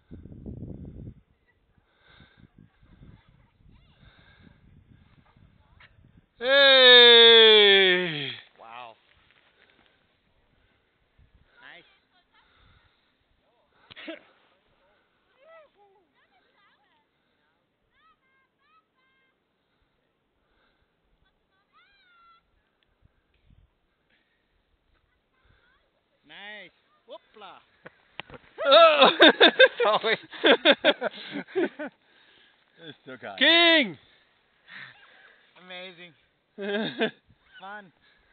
Hey! Wow. Nice. Nice. Hoppla. Oh. Sorry. Das ist so geil. King! Amazing. Fun.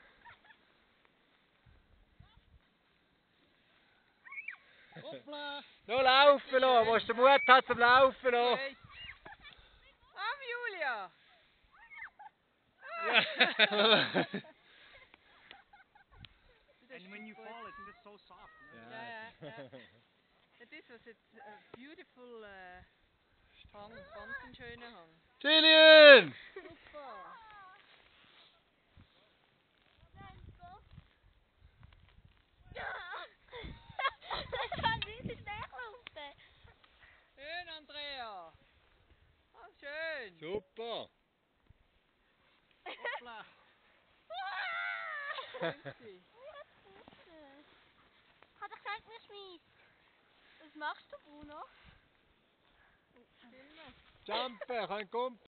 Hoppla. Noch laufen noch, was der Mut hat zum Laufen noch. Great. Julia! And when you fall, it's just so soft. Yeah. This was a beautiful Hang, ganz ein schöner Hang. Julian! Super! Ich kann nicht weglaufen. Schön, Andrea! Ah, schön! Super! Hoppla. Grüezi. Hat er gesagt, mir schmeißt. Was machst du, Bruno? Jumper, ein Kumpel!